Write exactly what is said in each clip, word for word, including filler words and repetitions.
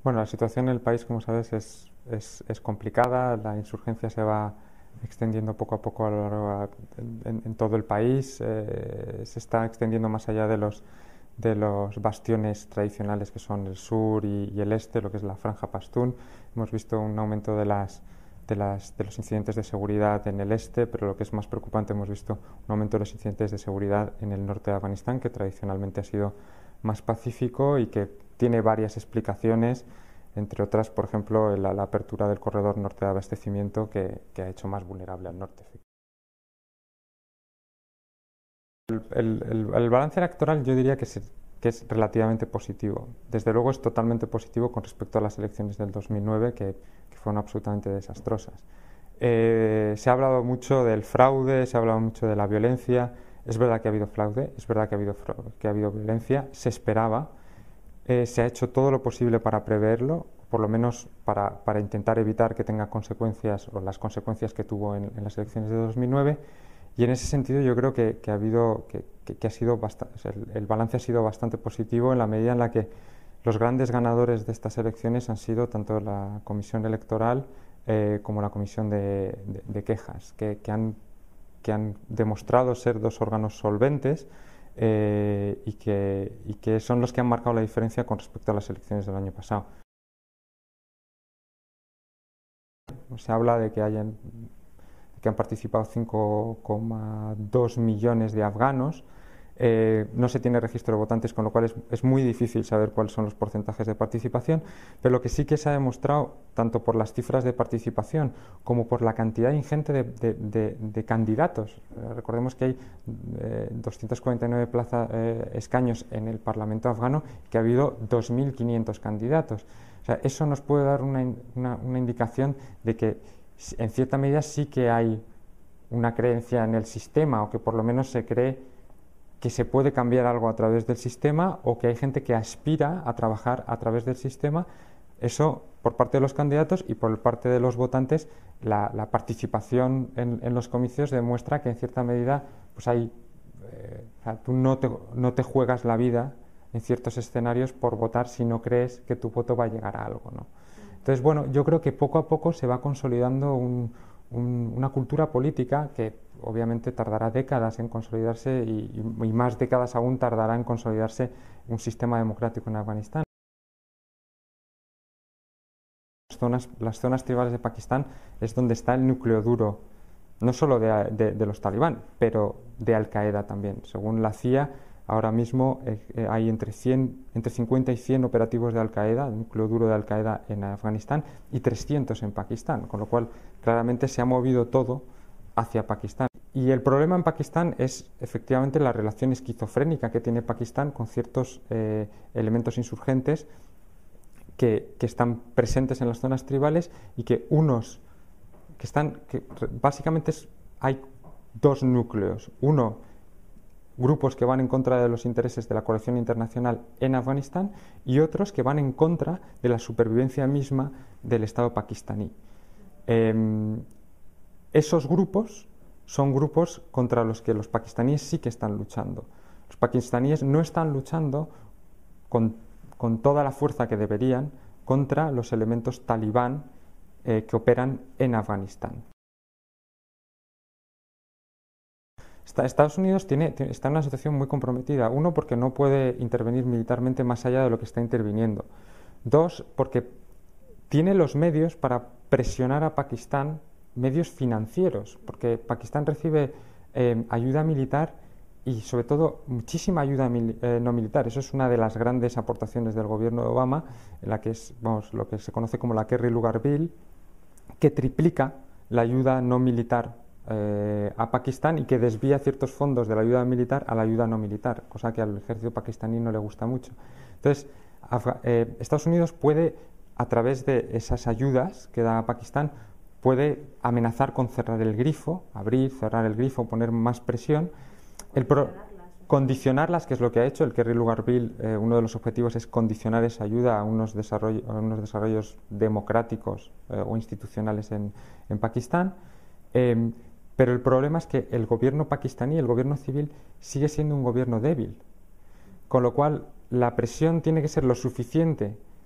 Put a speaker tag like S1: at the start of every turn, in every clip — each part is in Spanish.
S1: Bueno, la situación en el país, como sabes, es, es, es complicada. La insurgencia se va extendiendo poco a poco a lo largo en, en todo el país. Eh, se está extendiendo más allá de los, de los bastiones tradicionales que son el sur y, y el este, lo que es la franja pastún. Hemos visto un aumento de las de, las, de los incidentes de seguridad en el este, pero lo que es más preocupante, hemos visto un aumento de los incidentes de seguridad en el norte de Afganistán, que tradicionalmente ha sido más pacífico y que tiene varias explicaciones, entre otras, por ejemplo, la, la apertura del corredor norte de abastecimiento que, que ha hecho más vulnerable al norte. El, el, el, el balance electoral yo diría que, se, que es relativamente positivo. Desde luego es totalmente positivo con respecto a las elecciones del dos mil nueve, que, que fueron absolutamente desastrosas. Eh, se ha hablado mucho del fraude, se ha hablado mucho de la violencia. Es verdad que ha habido fraude, es verdad que ha habido, fraude, que ha habido violencia, se esperaba. Eh, se ha hecho todo lo posible para preverlo, por lo menos para, para intentar evitar que tenga consecuencias o las consecuencias que tuvo en, en las elecciones de dos mil nueve, y en ese sentido yo creo que, que ha habido que, que, que ha sido bastante, el, el balance ha sido bastante positivo en la medida en la que los grandes ganadores de estas elecciones han sido tanto la Comisión Electoral eh, como la Comisión de, de, de Quejas, que, que, han, que han demostrado ser dos órganos solventes. Eh, y, que, y que son los que han marcado la diferencia con respecto a las elecciones del año pasado. Se habla de que, hayan, que han participado cinco coma dos millones de afganos. Eh, no se tiene registro de votantes, con lo cual es, es muy difícil saber cuáles son los porcentajes de participación, pero lo que sí que se ha demostrado, tanto por las cifras de participación como por la cantidad ingente de, de, de, de candidatos. Eh, recordemos que hay eh, doscientos cuarenta y nueve plaza, eh, escaños en el Parlamento afgano, que ha habido dos mil quinientos candidatos. O sea, eso nos puede dar una, una, una indicación de que en cierta medida sí que hay una creencia en el sistema, o que por lo menos se cree que se puede cambiar algo a través del sistema, o que hay gente que aspira a trabajar a través del sistema. Eso por parte de los candidatos, y por parte de los votantes la, la participación en, en los comicios demuestra que en cierta medida pues hay, eh, o sea, tú no te, no te juegas la vida en ciertos escenarios por votar si no crees que tu voto va a llegar a algo, ¿no? Entonces, bueno, yo creo que poco a poco se va consolidando un, un, una cultura política que obviamente tardará décadas en consolidarse, y, y más décadas aún tardará en consolidarse un sistema democrático en Afganistán. Las zonas, las zonas tribales de Pakistán es donde está el núcleo duro, no solo de, de, de los talibán, pero de Al-Qaeda también. Según la C I A, ahora mismo eh, hay entre, cien, entre cincuenta y cien operativos de Al-Qaeda, el núcleo duro de Al-Qaeda en Afganistán, y trescientos en Pakistán, con lo cual claramente se ha movido todo hacia Pakistán. Y el problema en Pakistán es efectivamente la relación esquizofrénica que tiene Pakistán con ciertos eh, elementos insurgentes que, que están presentes en las zonas tribales, y que unos que están, que básicamente es, hay dos núcleos. Uno, grupos que van en contra de los intereses de la coalición internacional en Afganistán, y otros que van en contra de la supervivencia misma del Estado pakistaní. Eh, esos grupos son grupos contra los que los pakistaníes sí que están luchando. Los pakistaníes no están luchando con, con toda la fuerza que deberían contra los elementos talibán eh, que operan en Afganistán. Estados Unidos tiene, está en una situación muy comprometida. Uno, porque no puede intervenir militarmente más allá de lo que está interviniendo. Dos, porque tiene los medios para presionar a Pakistán, medios financieros, porque Pakistán recibe eh, ayuda militar, y sobre todo muchísima ayuda mil, eh, no militar. Eso es una de las grandes aportaciones del gobierno de Obama, en la que es, vamos, lo que se conoce como la Kerry Lugar Bill, que triplica la ayuda no militar Eh, a Pakistán, y que desvía ciertos fondos de la ayuda militar a la ayuda no militar, cosa que al ejército pakistaní no le gusta mucho. Entonces, Afga eh, Estados Unidos puede, a través de esas ayudas que da a Pakistán, puede amenazar con cerrar el grifo, abrir, cerrar el grifo, poner más presión, el pro condicionarlas, que es lo que ha hecho el Kerry Lugar Bill. Eh, uno de los objetivos es condicionar esa ayuda a unos, desarrollo, a unos desarrollos democráticos eh, o institucionales en, en Pakistán. Eh, Pero el problema es que el gobierno pakistaní, el gobierno civil, sigue siendo un gobierno débil, con lo cual la presión tiene que ser lo suficiente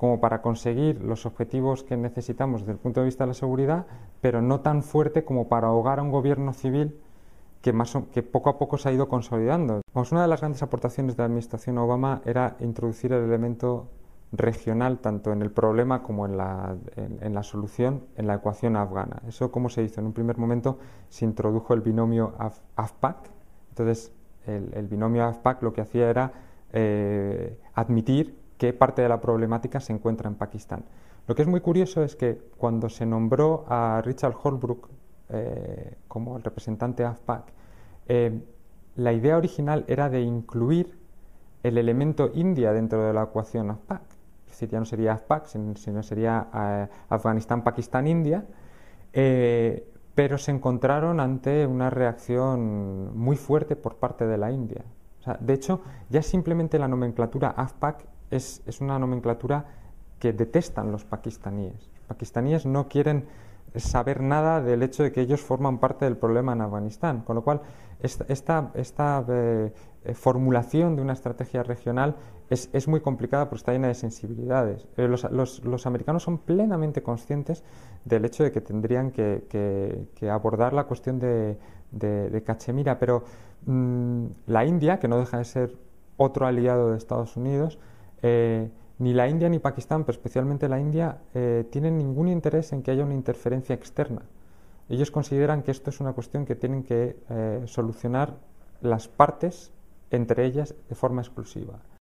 S1: como para conseguir los objetivos que necesitamos desde el punto de vista de la seguridad, pero no tan fuerte como para ahogar a un gobierno civil que, más o, que poco a poco se ha ido consolidando. Vamos, una de las grandes aportaciones de la administración Obama era introducir el elemento regional tanto en el problema como en la, en, en la solución, en la ecuación afgana. Eso, ¿cómo se hizo? En un primer momento se introdujo el binomio A F P A C. Entonces, el, el binomio A F P A C lo que hacía era eh, admitir que parte de la problemática se encuentra en Pakistán. Lo que es muy curioso es que cuando se nombró a Richard Holbrooke eh, como el representante A F P A C, eh, la idea original era de incluir el elemento India dentro de la ecuación A F P A C. Es decir, ya no sería A F P A C, sino, sino sería eh, Afganistán, Pakistán, India, eh, pero se encontraron ante una reacción muy fuerte por parte de la India. O sea, de hecho, ya simplemente la nomenclatura A F P A C Es, es una nomenclatura que detestan los pakistaníes. Los pakistaníes no quieren saber nada del hecho de que ellos forman parte del problema en Afganistán, con lo cual esta, esta, esta eh, formulación de una estrategia regional es, es muy complicada porque está llena de sensibilidades. Eh, los, los, los americanos son plenamente conscientes del hecho de que tendrían que, que, que abordar la cuestión de, de, de Cachemira, pero mmm, la India, que no deja de ser otro aliado de Estados Unidos, Eh, ni la India ni Pakistán, pero especialmente la India, eh, tienen ningún interés en que haya una interferencia externa. Ellos consideran que esto es una cuestión que tienen que eh, solucionar las partes entre ellas de forma exclusiva.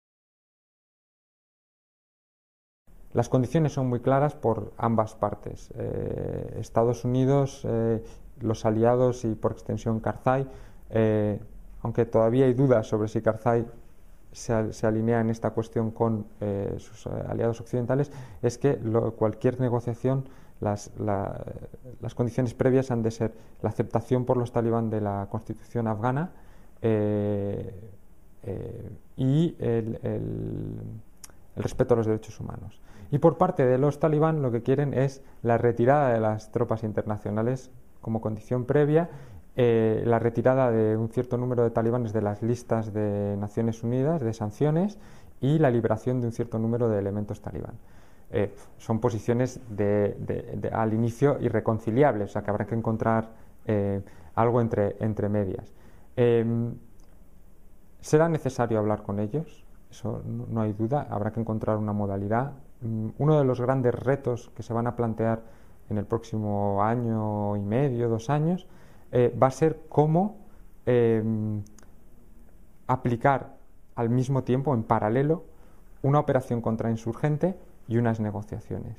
S1: Las condiciones son muy claras por ambas partes. Eh, Estados Unidos, eh, los aliados y por extensión Karzai, eh, aunque todavía hay dudas sobre si Karzai Se, se alinea en esta cuestión con eh, sus eh, aliados occidentales, es que lo, cualquier negociación, las, la, las condiciones previas han de ser la aceptación por los talibán de la constitución afgana eh, eh, y el, el, el respeto a los derechos humanos. Y por parte de los talibán lo que quieren es la retirada de las tropas internacionales como condición previa, Eh, la retirada de un cierto número de talibanes de las listas de Naciones Unidas de sanciones y la liberación de un cierto número de elementos talibán. Eh, son posiciones de, de, de, al inicio irreconciliables, o sea que habrá que encontrar eh, algo entre, entre medias. Eh, ¿Será necesario hablar con ellos? Eso no, no hay duda, habrá que encontrar una modalidad. Uno de los grandes retos que se van a plantear en el próximo año y medio, dos años, Eh, va a ser cómo eh, aplicar al mismo tiempo, en paralelo, una operación contrainsurgente y unas negociaciones.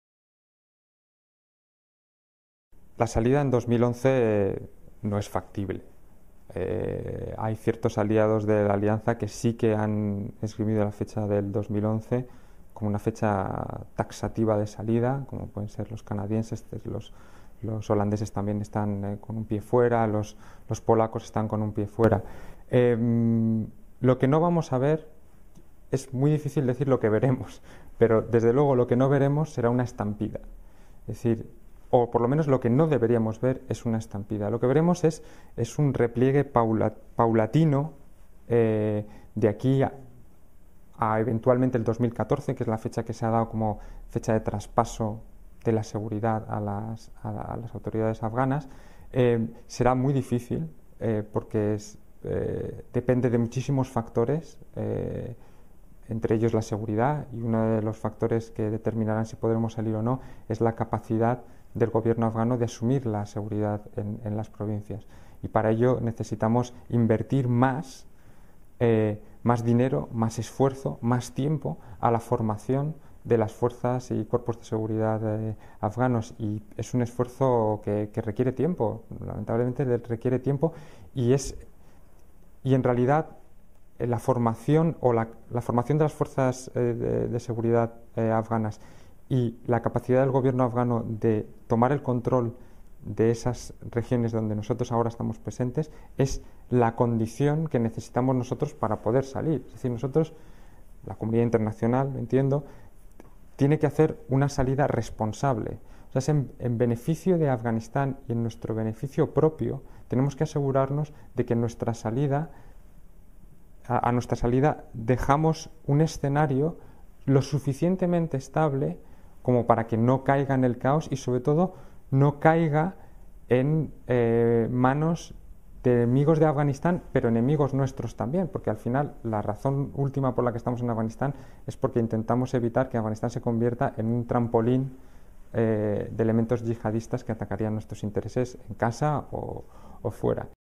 S1: La salida en dos mil once eh, no es factible. Eh, hay ciertos aliados de la alianza que sí que han esgrimido la fecha del dos mil once como una fecha taxativa de salida, como pueden ser los canadienses, los Los holandeses también están eh, con un pie fuera, los, los polacos están con un pie fuera. Eh, lo que no vamos a ver, es muy difícil decir lo que veremos, pero desde luego lo que no veremos será una estampida. Es decir, o por lo menos lo que no deberíamos ver es una estampida. Lo que veremos es, es un repliegue paula, paulatino eh, de aquí a, a eventualmente el dos mil catorce, que es la fecha que se ha dado como fecha de traspaso de la seguridad a las, a la, a las autoridades afganas. Eh, será muy difícil eh, porque es, eh, depende de muchísimos factores, eh, entre ellos la seguridad, y uno de los factores que determinarán si podremos salir o no es la capacidad del gobierno afgano de asumir la seguridad en, en las provincias. Y para ello necesitamos invertir más, eh, más dinero, más esfuerzo, más tiempo a la formación de las fuerzas y cuerpos de seguridad eh, afganos, y es un esfuerzo que, que requiere tiempo, lamentablemente requiere tiempo, y es y en realidad eh, la formación o la, la formación de las fuerzas eh, de, de seguridad eh, afganas y la capacidad del gobierno afgano de tomar el control de esas regiones donde nosotros ahora estamos presentes es la condición que necesitamos nosotros para poder salir. Es decir, nosotros, la comunidad internacional, entiendo, tiene que hacer una salida responsable. O sea, es en, en beneficio de Afganistán y en nuestro beneficio propio, tenemos que asegurarnos de que nuestra salida, a, a nuestra salida dejamos un escenario lo suficientemente estable como para que no caiga en el caos y sobre todo no caiga en eh, manos de enemigos de Afganistán, pero enemigos nuestros también, porque al final la razón última por la que estamos en Afganistán es porque intentamos evitar que Afganistán se convierta en un trampolín eh, de elementos yihadistas que atacarían nuestros intereses en casa o, o fuera.